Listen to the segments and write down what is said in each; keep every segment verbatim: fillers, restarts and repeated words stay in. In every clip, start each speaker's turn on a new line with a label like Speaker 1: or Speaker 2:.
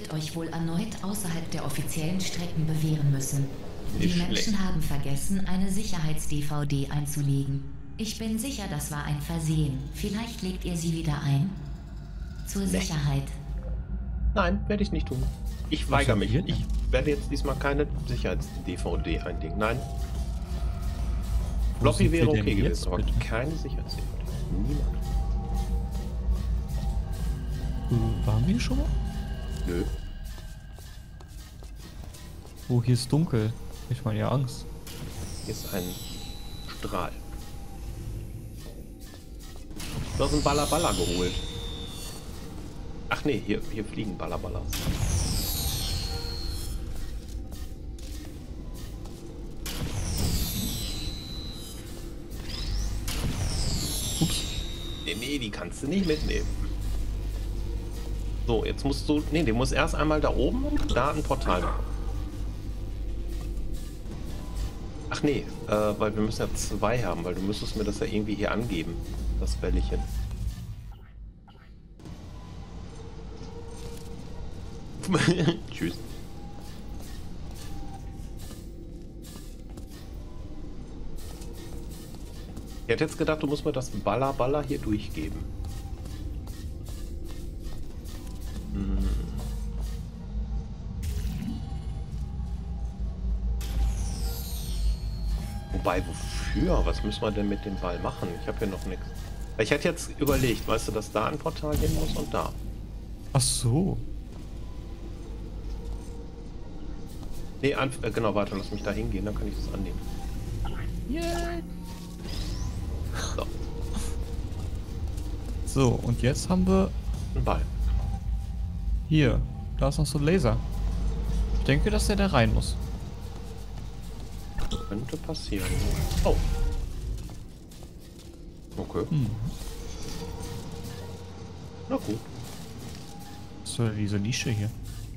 Speaker 1: werdet euch wohl erneut außerhalb der offiziellen Strecken bewähren müssen. Die
Speaker 2: Nicht
Speaker 1: Menschen
Speaker 2: schlecht.
Speaker 1: haben vergessen, eine Sicherheits-D V D einzulegen. Ich bin sicher, das war ein Versehen. Vielleicht legt ihr sie wieder ein? Zur
Speaker 2: Nee.
Speaker 1: Sicherheit.
Speaker 2: Nein, werde ich nicht tun. Ich weigere mich.
Speaker 3: passiert
Speaker 2: Ich werde jetzt diesmal keine Sicherheits-D V D einlegen. Nein.
Speaker 3: Wo
Speaker 2: Floppy
Speaker 3: sind wir
Speaker 2: wäre
Speaker 3: denn
Speaker 2: okay
Speaker 3: jetzt,
Speaker 2: gewesen, aber
Speaker 3: bitte?
Speaker 2: keine Sicherheits-D V D. Niemand.
Speaker 3: Äh, Waren wir hier schon mal?
Speaker 2: Nö.
Speaker 3: Oh, hier ist dunkel. Ich meine ja Angst.
Speaker 2: Hier ist ein Strahl. Du hast einen Ballaballa geholt. Ach nee, hier, hier fliegen Ballaballas.
Speaker 3: Ups.
Speaker 2: Nee, nee, die kannst du nicht mitnehmen. So, jetzt musst du... Nee, du musst erst einmal da oben und da ein Portal machen. Ach nee, äh, weil wir müssen ja zwei haben, weil du müsstest mir das ja irgendwie hier angeben. Das Bällchen. Tschüss. Ich hätte jetzt gedacht, du musst mir das Baller Baller hier durchgeben. Hm. Wobei, wofür? Was müssen wir denn mit dem Ball machen? Ich habe hier noch nichts. Ich hätte jetzt überlegt, weißt du, dass da ein Portal hin muss und da.
Speaker 3: Ach so.
Speaker 2: Nee, an, äh, genau, warte, lass mich da hingehen, dann kann ich das annehmen.
Speaker 3: Yeah.
Speaker 2: So,
Speaker 3: So, und jetzt haben wir
Speaker 2: ein Ball.
Speaker 3: hier. Da ist noch so ein Laser. Ich denke, dass der da rein muss.
Speaker 2: Könnte passieren. Oh. Okay.
Speaker 3: Hm.
Speaker 2: Na gut.
Speaker 3: Was soll diese Nische hier?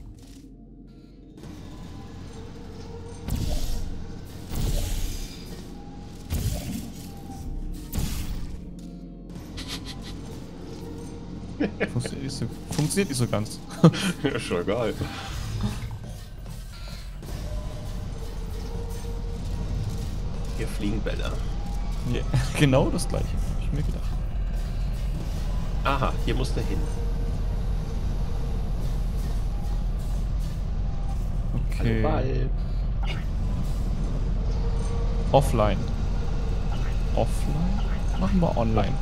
Speaker 3: Funktioniert nicht so, funktioniert nicht so ganz.
Speaker 2: Ja, schon egal. Hier fliegen Bälle.
Speaker 3: Ja, genau das gleiche, hab ich mir gedacht.
Speaker 2: Aha, hier muss der hin.
Speaker 3: Okay.
Speaker 2: Ball.
Speaker 3: Offline. Offline? Machen wir online.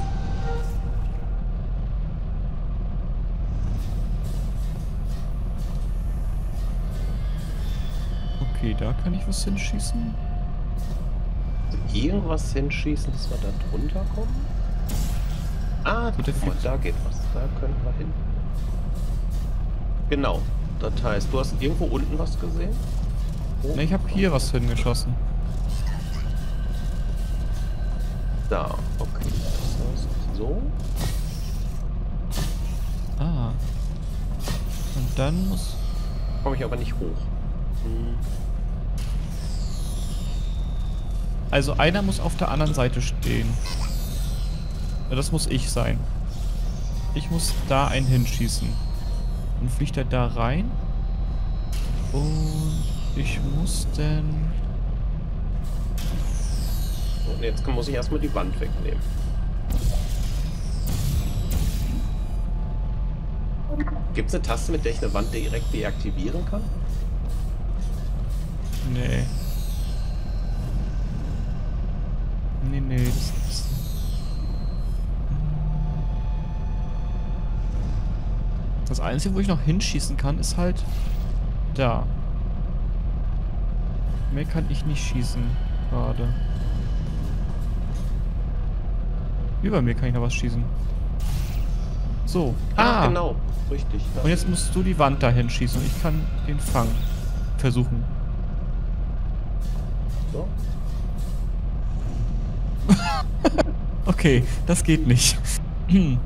Speaker 3: Okay, da kann ich was hinschießen.
Speaker 2: Irgendwas hinschießen, dass wir da drunter kommen? Ah,
Speaker 3: Gut, der
Speaker 2: guck mal,
Speaker 3: fliegt.
Speaker 2: da geht was. Da können wir hin. Genau. Das heißt, du hast irgendwo unten was gesehen? Oh,
Speaker 3: Ne, ich habe hier was hingeschossen.
Speaker 2: da. Okay. Das heißt so.
Speaker 3: Ah. Und dann muss...
Speaker 2: Komme ich aber nicht hoch. Hm.
Speaker 3: Also einer muss auf der anderen Seite stehen. Ja, das muss ich sein. Ich muss da einen hinschießen. Dann fliegt er da rein. Und ich muss dann...
Speaker 2: Und jetzt muss ich erstmal die Wand wegnehmen. Gibt es eine Taste, mit der ich eine Wand direkt deaktivieren kann?
Speaker 3: Nee. Nee, nee, das ist... Das Einzige, wo ich noch hinschießen kann, ist halt da. Mehr kann ich nicht schießen gerade. Über mir kann ich noch was schießen. So.
Speaker 2: Ah,
Speaker 3: Ah,
Speaker 2: genau. Richtig. Da.
Speaker 3: Und jetzt musst du die Wand dahin schießen und ich kann den fangen. Versuchen.
Speaker 2: So.
Speaker 3: Okay, das geht nicht.
Speaker 2: Mhm.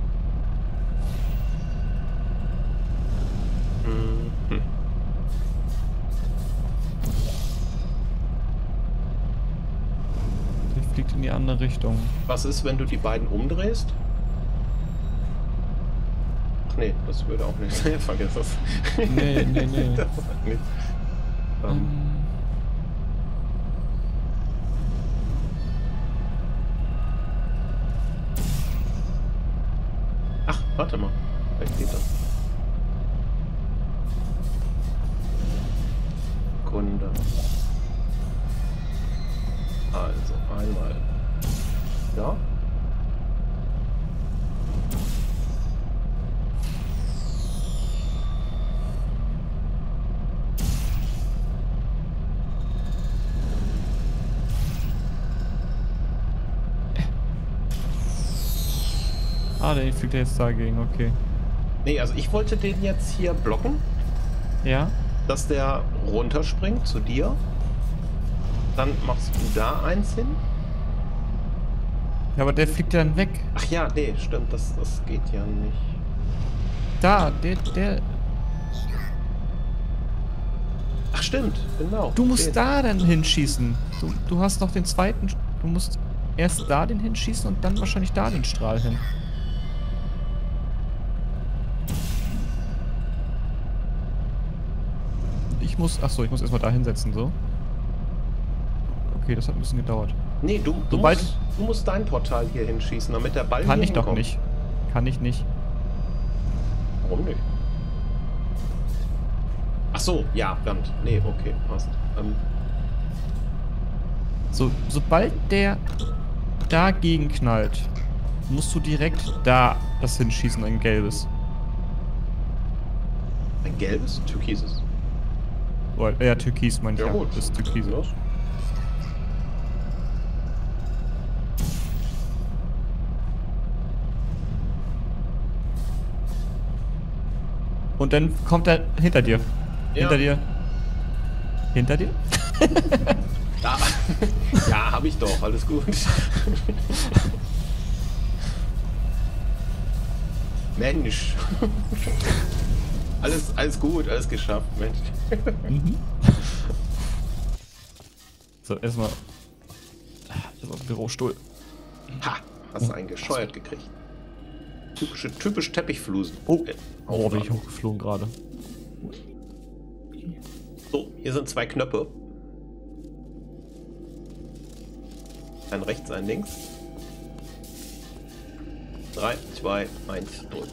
Speaker 3: Der fliegt in die andere Richtung.
Speaker 2: Was ist, wenn du die beiden umdrehst? nee, das würde auch nicht. Vergiss das.
Speaker 3: Nee, nee, nee.
Speaker 2: Das nicht. Ähm.
Speaker 3: Ähm.
Speaker 2: Ach, warte mal. Vielleicht geht das. Kunde. Also, einmal. Ja.
Speaker 3: Ah, der fliegt ja jetzt dagegen, okay.
Speaker 2: Nee, also ich wollte den jetzt hier blocken,
Speaker 3: Ja?
Speaker 2: dass der runterspringt zu dir. Dann machst du da eins hin.
Speaker 3: Ja, aber der fliegt ja dann weg.
Speaker 2: Ach ja, nee, stimmt, das, das geht ja nicht.
Speaker 3: Da, der, der...
Speaker 2: Ach stimmt, genau.
Speaker 3: Du musst
Speaker 2: Den.
Speaker 3: da dann hinschießen. Du, du hast noch den zweiten... Du musst erst da den hinschießen und dann wahrscheinlich da den Strahl hin. Ich muss... Achso, ich muss erstmal da hinsetzen, so. Okay, das hat ein bisschen gedauert.
Speaker 2: Nee, du, du,
Speaker 3: Sobald-
Speaker 2: musst, du musst dein Portal hier hinschießen, damit der Ball
Speaker 3: Kann
Speaker 2: hier
Speaker 3: ich doch
Speaker 2: hinkommt.
Speaker 3: nicht. Kann ich nicht.
Speaker 2: Warum nicht? Ach so, ja, Wand. Nee, okay, passt. Ähm,
Speaker 3: So, sobald der dagegen knallt, musst du direkt da das hinschießen, ein gelbes.
Speaker 2: ein gelbes, türkises.
Speaker 3: Oder, ja, türkis meine ich.
Speaker 2: Ja, gut.
Speaker 3: Das ist türkise.
Speaker 2: Los.
Speaker 3: Und dann kommt er hinter dir.
Speaker 2: Ja.
Speaker 3: Hinter dir. Hinter dir?
Speaker 2: Da. Ja, hab ich doch, alles gut. Mensch. Alles, alles gut, alles geschafft, Mensch.
Speaker 3: Mhm. So, erstmal. Erstmal Bürostuhl.
Speaker 2: Ha, hast du einen gescheuert gekriegt. Typische, typisch Teppichflusen.
Speaker 3: Oh,
Speaker 2: Äh,
Speaker 3: oh, bin ich
Speaker 2: Aufnahme.
Speaker 3: hochgeflogen gerade.
Speaker 2: So, hier sind zwei Knöpfe. Ein rechts, ein links. drei, zwei, eins, drück.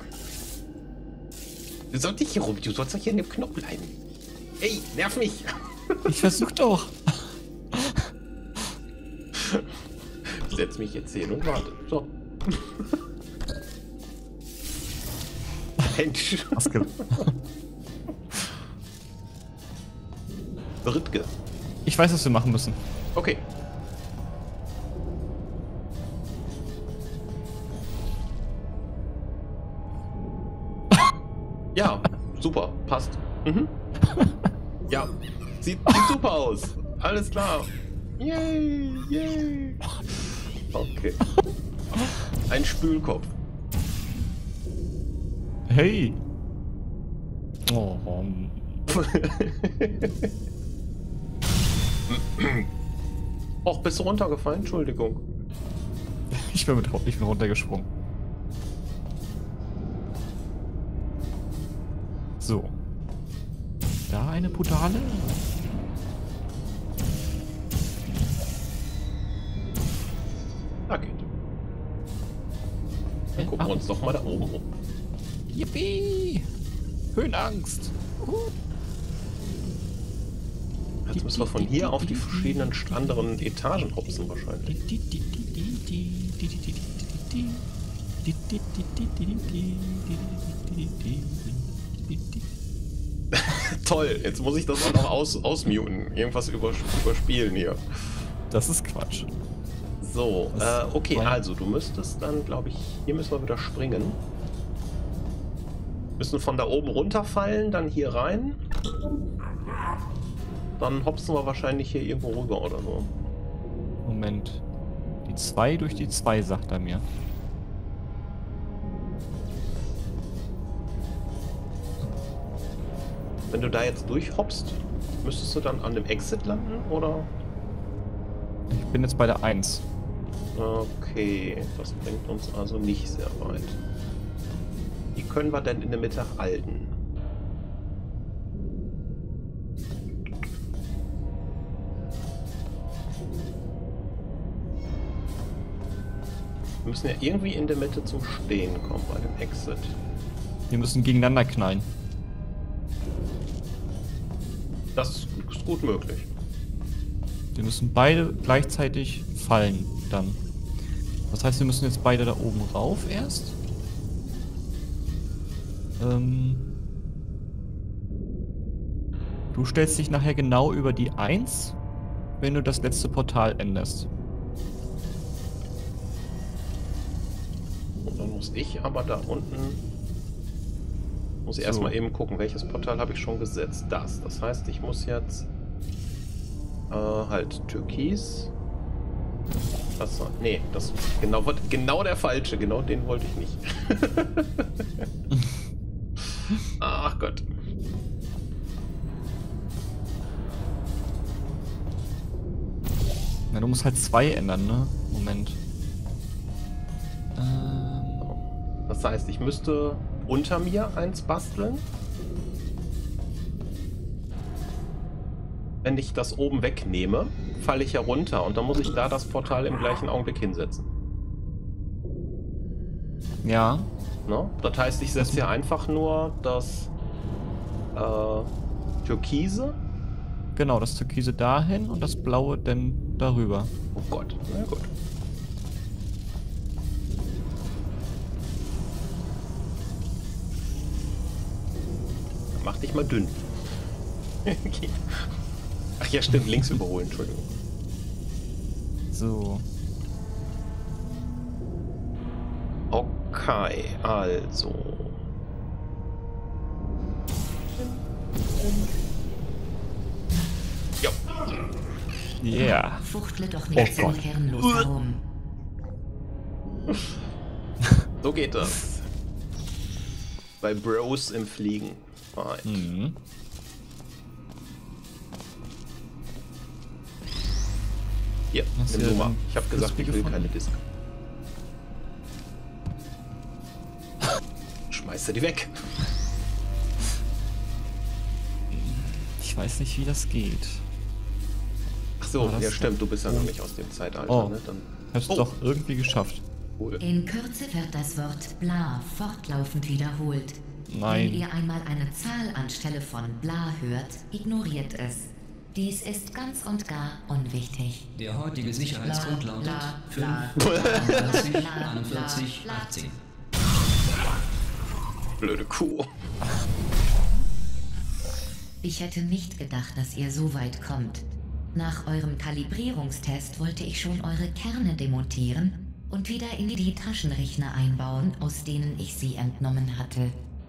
Speaker 2: Du sollst nicht hier rum, du sollst doch hier in dem Knopf bleiben. Ey, nerv mich!
Speaker 3: Ich versuch doch.
Speaker 2: Ich setz mich jetzt hin und warte. So. Mensch.
Speaker 3: Maske.
Speaker 2: Brittke.
Speaker 3: Ich weiß, was wir machen müssen.
Speaker 2: Okay. Ja, super, passt. Mhm. Ja, sieht, sieht super aus. Alles klar. Yay, yay. Okay. Ein Spülkopf.
Speaker 3: Hey. Oh, um.
Speaker 2: Och, bist du runtergefallen? Entschuldigung.
Speaker 3: Ich bin, mit, ich bin runtergesprungen. So. Da eine Portale.
Speaker 2: Da geht. Dann gucken wir uns doch mal da oben um.
Speaker 3: Yippie! Höhenangst! Uh.
Speaker 2: Jetzt müssen wir von hier auf die verschiedenen anderen Etagen hopsen wahrscheinlich. Toll, jetzt muss ich das auch noch aus, ausmuten. Irgendwas übers überspielen hier.
Speaker 3: Das ist Quatsch.
Speaker 2: So,
Speaker 3: Das
Speaker 2: äh, okay,
Speaker 3: war-
Speaker 2: also du müsstest dann, glaube ich, hier müssen wir wieder springen. Müssen von da oben runterfallen, dann hier rein. Dann hopsen wir wahrscheinlich hier irgendwo rüber oder so.
Speaker 3: Moment. Die zwei durch die zwei, sagt er mir.
Speaker 2: Wenn du da jetzt durchhoppst, müsstest du dann an dem Exit landen, oder?
Speaker 3: Ich bin jetzt bei der eins.
Speaker 2: Okay, das bringt uns also nicht sehr weit. Die können wir denn in der Mitte halten? Wir müssen ja irgendwie in der Mitte zum Stehen kommen bei dem Exit.
Speaker 3: Wir müssen gegeneinander knallen.
Speaker 2: Das ist gut möglich.
Speaker 3: Wir müssen beide gleichzeitig fallen dann. Das heißt, wir müssen jetzt beide da oben rauf erst. Ähm du stellst dich nachher genau über die eins, wenn du das letzte Portal änderst.
Speaker 2: Und dann muss ich aber da unten... Muss ich
Speaker 3: So.
Speaker 2: erstmal eben gucken, welches Portal habe ich schon gesetzt. Das. Das heißt, ich muss jetzt... Äh, halt Türkis. Das war, nee, das genau, genau der falsche. Genau den wollte ich nicht. Ach Gott.
Speaker 3: Na, du musst halt zwei ändern, ne? Moment. Ähm,
Speaker 2: Das heißt, ich müsste unter mir eins basteln. Wenn ich das oben wegnehme, falle ich herunter und dann muss ich da das Portal im gleichen Augenblick hinsetzen.
Speaker 3: ja.
Speaker 2: Ne? Das heißt, ich setze hier einfach nur das äh, Türkise.
Speaker 3: Genau, das Türkise dahin und das Blaue dann darüber.
Speaker 2: Oh Gott, na gut. Mach dich mal dünn. Okay. Ach ja, stimmt, links überholen, Entschuldigung.
Speaker 3: So.
Speaker 2: Okay, also. Ja.
Speaker 3: Yeah.
Speaker 1: Fuchtle doch nicht
Speaker 3: Oh
Speaker 1: so
Speaker 3: Gott.
Speaker 1: herrenlos herum.
Speaker 2: So geht das. Bei Bros im Fliegen. Right.
Speaker 3: Mhm.
Speaker 2: Hier,
Speaker 3: Hast
Speaker 2: nimm
Speaker 3: du
Speaker 2: du mal.
Speaker 3: den
Speaker 2: Ich habe gesagt, ich will
Speaker 3: gefunden?
Speaker 2: keine Disc. Schmeißt du die weg.
Speaker 3: Ich weiß nicht, wie das geht.
Speaker 2: Ach so,
Speaker 3: War das
Speaker 2: ja
Speaker 3: so?
Speaker 2: stimmt, du bist ja noch nicht aus dem Zeitalter,
Speaker 3: Oh.
Speaker 2: ne? Dann
Speaker 3: Hast du
Speaker 2: Oh.
Speaker 3: doch irgendwie geschafft.
Speaker 2: cool.
Speaker 1: In Kürze wird das Wort bla fortlaufend wiederholt.
Speaker 3: Nein.
Speaker 1: Wenn ihr einmal eine Zahl anstelle von bla hört, ignoriert es. Dies ist ganz und gar unwichtig.
Speaker 4: Der heutige Sicherheitscode
Speaker 1: Bla,
Speaker 4: lautet
Speaker 1: bla,
Speaker 4: fünf,
Speaker 1: bla,
Speaker 4: einundvierzig,
Speaker 1: bla,
Speaker 4: einundvierzig,
Speaker 1: bla, bla.
Speaker 4: achtzehn.
Speaker 2: Blöde Kuh.
Speaker 1: Ich hätte nicht gedacht, dass ihr so weit kommt. Nach eurem Kalibrierungstest wollte ich schon eure Kerne demontieren und wieder in die Taschenrechner einbauen, aus denen ich sie entnommen hatte.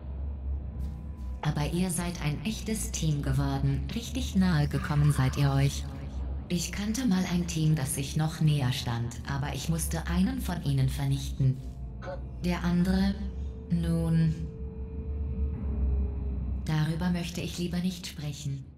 Speaker 1: Aber ihr seid ein echtes Team geworden. Richtig nahe gekommen seid ihr euch. Ich kannte mal ein Team, das sich noch näher stand, aber ich musste einen von ihnen vernichten. Der andere, nun... Darüber möchte ich lieber nicht sprechen.